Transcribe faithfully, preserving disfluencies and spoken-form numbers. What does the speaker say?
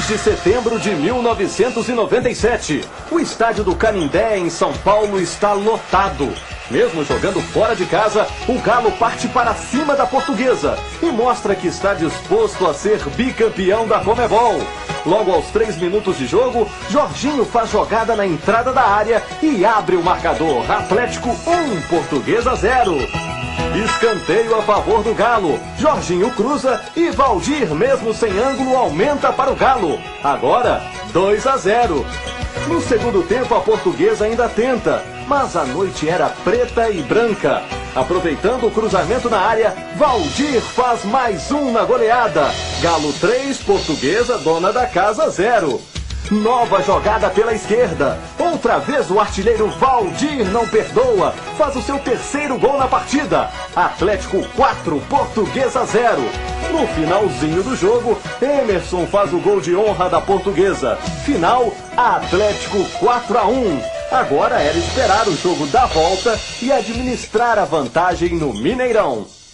seis de setembro de mil novecentos e noventa e sete. O estádio do Canindé, em São Paulo, está lotado. Mesmo jogando fora de casa, o Galo parte para cima da Portuguesa e mostra que está disposto a ser bicampeão da Conmebol. Logo aos três minutos de jogo, Jorginho faz jogada na entrada da área e abre o marcador. Atlético um, Portuguesa zero. Escanteio a favor do Galo. Jorginho cruza e Valdir, mesmo sem ângulo, aumenta para o Galo. Agora, dois a zero. No segundo tempo, a Portuguesa ainda tenta, mas a noite era preta e branca. Aproveitando o cruzamento na área, Valdir faz mais um na goleada. Galo três, Portuguesa, dona da casa zero. Nova jogada pela esquerda. Outra vez o artilheiro Valdir não perdoa. Faz o seu terceiro gol na partida. Atlético quatro, Portuguesa zero. No finalzinho do jogo, Emerson faz o gol de honra da Portuguesa. Final, Atlético quatro a um. Agora era esperar o jogo da volta e administrar a vantagem no Mineirão.